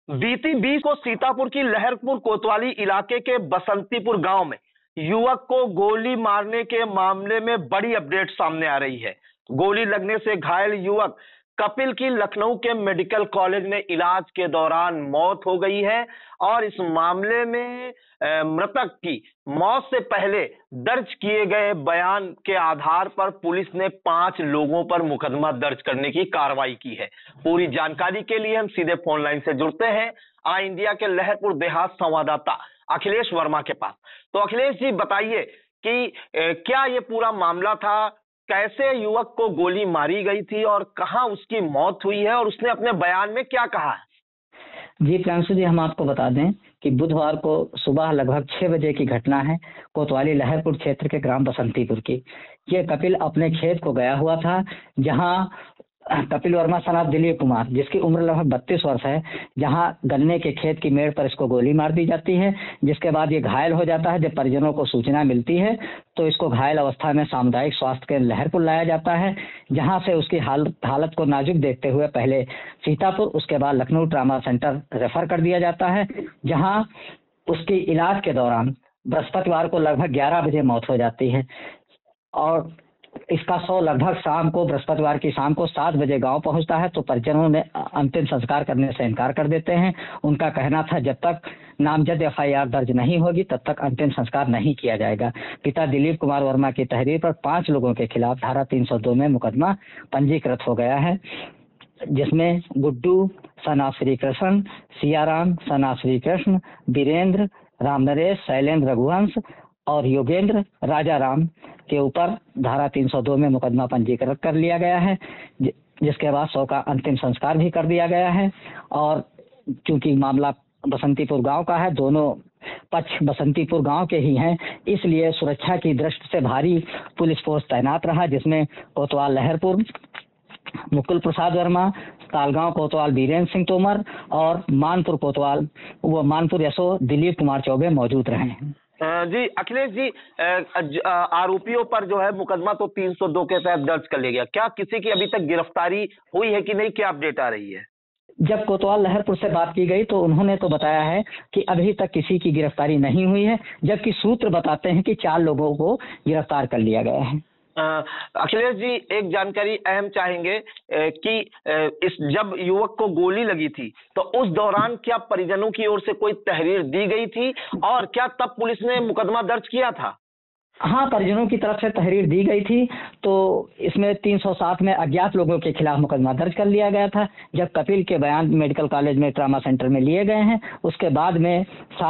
बीती 20 को सीतापुर की लहरपुर कोतवाली इलाके के बसंतीपुर गांव में युवक को गोली मारने के मामले में बड़ी अपडेट सामने आ रही है। गोली लगने से घायल युवक कपिल की लखनऊ के मेडिकल कॉलेज में इलाज के दौरान मौत हो गई है और इस मामले में मृतक की मौत से पहले दर्ज किए गए बयान के आधार पर पुलिस ने 5 लोगों पर मुकदमा दर्ज करने की कार्रवाई की है। पूरी जानकारी के लिए हम सीधे फोन लाइन से जुड़ते हैं आई इंडिया के लहरपुर देहात संवाददाता अखिलेश वर्मा के पास। तो अखिलेश जी बताइए कि क्या ये पूरा मामला था, कैसे युवक को गोली मारी गई थी और कहां उसकी मौत हुई है और उसने अपने बयान में क्या कहा है? जी प्रियांशु जी, हम आपको बता दें कि बुधवार को सुबह लगभग 6 बजे की घटना है कोतवाली लहरपुर क्षेत्र के ग्राम बसंतीपुर की। ये कपिल अपने खेत को गया हुआ था, जहां कपिल वर्मा सनात दिलीप कुमार, जिसकी उम्र लगभग 32 वर्ष है, जहां गन्ने के खेत की मेड़ पर इसको गोली मार दी जाती है, जिसके बाद ये घायल हो जाता है। जब परिजनों को सूचना मिलती है तो इसको घायल अवस्था में सामुदायिक स्वास्थ्य केंद्र लहरपुर लाया जाता है, जहां से उसकी हालत को नाजुक देखते हुए पहले सीतापुर, उसके बाद लखनऊ ट्रामा सेंटर रेफर कर दिया जाता है, जहां उसकी इलाज के दौरान बृहस्पतिवार को लगभग 11 बजे मौत हो जाती है और इसका शव लगभग शाम को, बृहस्पतिवार की शाम को 7 बजे गांव पहुंचता है। तो परिजनों ने अंतिम संस्कार करने से इनकार कर देते हैं। उनका कहना था जब तक नामजद एफआईआर दर्ज नहीं होगी तब तक अंतिम संस्कार नहीं किया जाएगा। पिता दिलीप कुमार वर्मा की तहरीर पर 5 लोगों के खिलाफ धारा 302 में मुकदमा पंजीकृत हो गया है, जिसमें गुड्डू सना श्री कृष्ण, सियाराम सना श्री कृष्ण, वीरेंद्र, रामनरेश, शैलेंद्र रघुवंश और योगेंद्र राजा राम के ऊपर धारा 302 में मुकदमा पंजीकृत कर लिया गया है, जिसके बाद शव का अंतिम संस्कार भी कर दिया गया है। और चूंकि मामला बसंतीपुर गांव का है, दोनों पक्ष बसंतीपुर गांव के ही हैं, इसलिए सुरक्षा की दृष्टि से भारी पुलिस फोर्स तैनात रहा, जिसमें कोतवाल लहरपुर मुकुल प्रसाद वर्मा, तालगांव कोतवाल बीरेंद्र सिंह तोमर और मानपुर कोतवाल मानपुर यसो दिलीप कुमार चौबे मौजूद रहे हैं। जी अखिलेश जी, आरोपियों पर जो है मुकदमा तो 302 के तहत दर्ज कर लिया गया, क्या किसी की अभी तक गिरफ्तारी हुई है कि नहीं, क्या अपडेट आ रही है? जब कोतवाल लहरपुर से बात की गई तो उन्होंने तो बताया है कि अभी तक किसी की गिरफ्तारी नहीं हुई है, जबकि सूत्र बताते हैं कि 4 लोगों को गिरफ्तार कर लिया गया है। अखिलेश जी, एक जानकारी अहम चाहेंगे कि जब युवक को गोली लगी थी तो उस दौरान क्या परिजनों की ओर से कोई तहरीर दी गई थी और क्या तब पुलिस ने मुकदमा दर्ज किया था? हाँ, परिजनों की तरफ से तहरीर दी गई थी, तो इसमें 307 में अज्ञात लोगों के खिलाफ मुकदमा दर्ज कर लिया गया था। जब कपिल के बयान मेडिकल कॉलेज में ट्रामा सेंटर में लिए गए हैं, उसके बाद में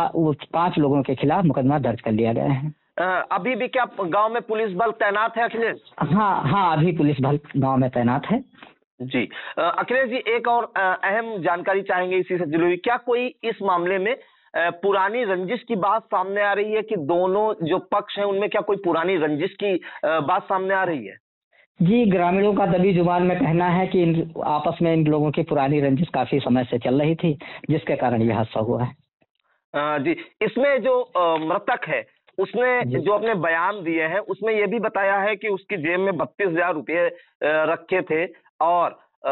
5 लोगों के खिलाफ मुकदमा दर्ज कर लिया गया है। अभी भी क्या गांव में पुलिस बल तैनात है अखिलेश? हाँ, अभी पुलिस बल गांव में तैनात है। जी अखिलेश जी, एक और अहम जानकारी चाहेंगे इसी से जुड़ी हुई, क्या कोई इस मामले में पुरानी रंजिश की बात सामने आ रही है कि दोनों जो पक्ष हैं उनमें क्या कोई पुरानी रंजिश की बात सामने आ रही है? जी, ग्रामीणों का दबी जुबान में कहना है कि आपस में इन लोगों की पुरानी रंजिश काफी समय से चल रही थी, जिसके कारण यह हादसा हुआ है। जी, इसमें जो मृतक है उसने जो अपने बयान दिए हैं उसमें यह भी बताया है कि उसकी जेब में 32,000 रुपये रखे थे और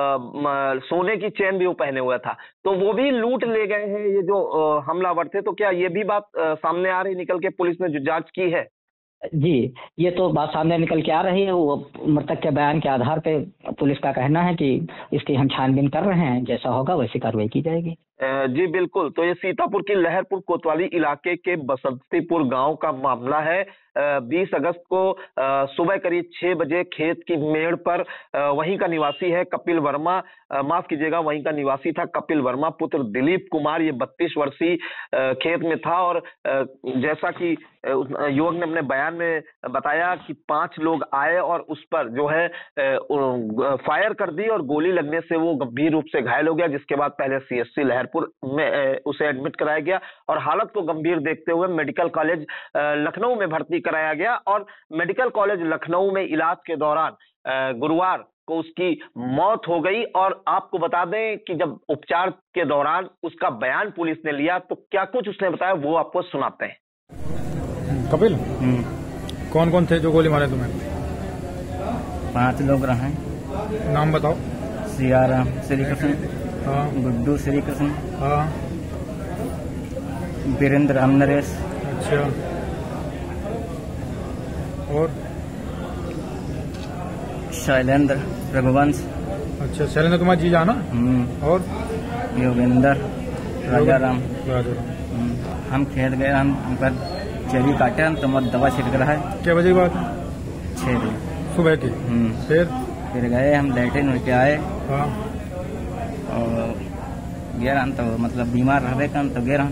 सोने की चेन भी वो पहने हुआ था, तो वो भी लूट ले गए हैं ये जो हमलावर थे। तो क्या ये भी बात सामने आ रही निकल के, पुलिस ने जो जांच की है? जी, ये तो बात सामने निकल के आ रही है। वो मृतक के बयान के आधार पे पुलिस का कहना है कि इसकी हम छानबीन कर रहे हैं, जैसा होगा वैसी कार्रवाई की जाएगी। जी बिल्कुल, तो ये सीतापुर की लहरपुर कोतवाली इलाके के बसंतीपुर गांव का मामला है। 20 अगस्त को सुबह करीब 6 बजे खेत की मेड़ पर वहीं का निवासी है कपिल वर्मा, माफ कीजिएगा, वहीं का निवासी था कपिल वर्मा पुत्र दिलीप कुमार। ये 32 वर्षीय खेत में था और जैसा कि युवक ने अपने बयान में बताया कि 5 लोग आए और उस पर जो है फायर कर दी और गोली लगने से वो गंभीर रूप से घायल हो गया, जिसके बाद पहले सीएससी लहरपुर में उसे एडमिट कराया गया और हालत को गंभीर देखते हुए मेडिकल कॉलेज लखनऊ में भर्ती कराया गया और मेडिकल कॉलेज लखनऊ में इलाज के दौरान गुरुवार को उसकी मौत हो गई। और आपको बता दें कि जब उपचार के दौरान उसका बयान पुलिस ने लिया तो क्या कुछ उसने बताया वो आपको सुनाते हैं। कपिल, कौन कौन थे जो गोली मारे तुम्हें? 5 लोग रहे। नाम बताओ। सियाराम, श्री कृष्ण, हाँ गुड्डू श्री कृष्ण, हाँ। वीरेंद्र राम नरेश, अच्छा। और शैलेंद्र रघुवंश, अच्छा, शैलेंद्र कुमार जी जाना। और योगेंद्र राजाराम। राजाराम। हम खेत गए, हमका चेरी काटे, हम तो मत दवा छिड़क रहा है। क्या बजे की बात है? 6 बजे सुबह की। फिर गए, हम लेटरिन होके आए हाँ। और गए हम तो मतलब बीमार रहे कम तो गए हम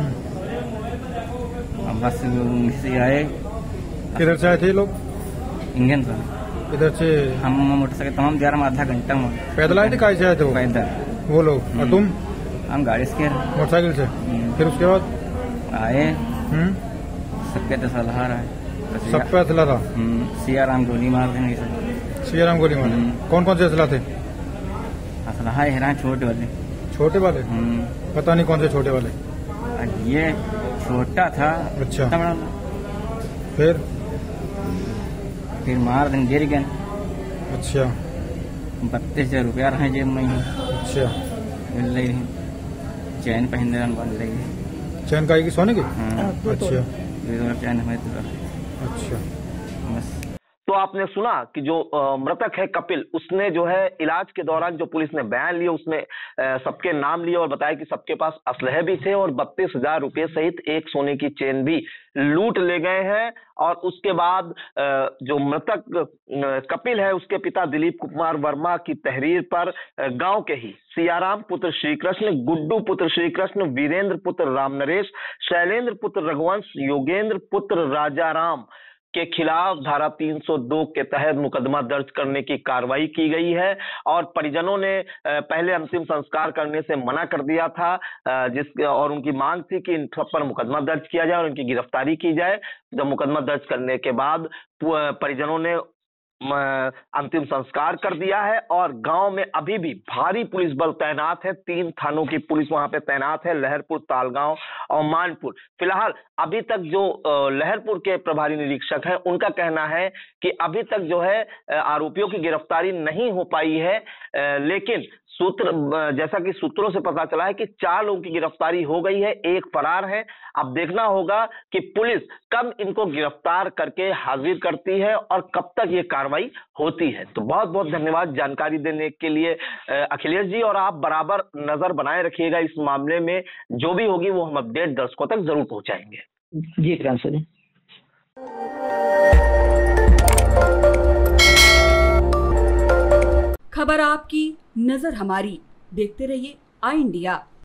बस से आए। किधर से आए थे लोग? इंजन से। इधर से हम मोटरसाइकिल तमाम जा रहे हम, आधा घंटा में। पैदल आए थे? काय से आए थे वो? पैदल वो लोग। और तुम? हम गाड़ी से मोटरसाइकिल से। फिर उसके बाद आए, सबके तो सलाह रहा है, सब पे असला था। सियाराम गोली मार देंगे सब। सियाराम गोली मार। कौन कौन से असला थे? असला है छोटे वाले। छोटे वाले? पता नहीं कौन से छोटे वाले। ये छोटा था। अच्छा। बड़ा। फिर मार देंगे, गिर गए। अच्छा। 32,000 रुपया रहे जेब में ही। अच्छा। मिल रही है, चैन पहन रहे बन रही है। चैन का की सोने की? अच्छा। चैन हमें तो। अच्छा। बस। तो आपने सुना कि जो मृतक है कपिल, उसने जो है इलाज के दौरान जो पुलिस ने बयान लिया उसमें सबके नाम लिए और बताया कि सबके पास असलहे भी थे और 32,000 रुपये सहित एक सोने की चेन भी लूट ले गए हैं। और उसके बाद जो मृतक कपिल है उसके पिता दिलीप कुमार वर्मा की तहरीर पर गांव के ही सियाराम पुत्र श्री कृष्ण, गुड्डू पुत्र श्री कृष्ण, वीरेंद्र पुत्र राम नरेश, शैलेंद्र पुत्र रघुवंश, योगेंद्र पुत्र राजाराम के खिलाफ धारा 302 के तहत मुकदमा दर्ज करने की कार्रवाई की गई है। और परिजनों ने पहले अंतिम संस्कार करने से मना कर दिया था, और उनकी मांग थी कि इन सब पर मुकदमा दर्ज किया जाए और इनकी गिरफ्तारी की जाए। जब मुकदमा दर्ज करने के बाद परिजनों ने अंतिम संस्कार कर दिया है और गांव में अभी भी भारी पुलिस बल तैनात है। 3 थानों की पुलिस वहां पे तैनात है, लहरपुर, तालगांव और मानपुर। फिलहाल अभी तक जो लहरपुर के प्रभारी निरीक्षक हैं उनका कहना है कि अभी तक जो है आरोपियों की गिरफ्तारी नहीं हो पाई है, लेकिन जैसा कि सूत्रों से पता चला है कि 4 लोगों की गिरफ्तारी हो गई है, 1 फरार है। अब देखना होगा कि पुलिस कब इनको गिरफ्तार करके हाजिर करती है और कब तक ये कार्रवाई होती है। तो बहुत बहुत धन्यवाद जानकारी देने के लिए अखिलेश जी, और आप बराबर नजर बनाए रखिएगा इस मामले में। जो भी होगी वो हम अपडेट दर्शकों तक जरूर पहुंचाएंगे। जी प्रियांशु जी। खबर आपकी, नजर हमारी। देखते रहिए आई इंडिया।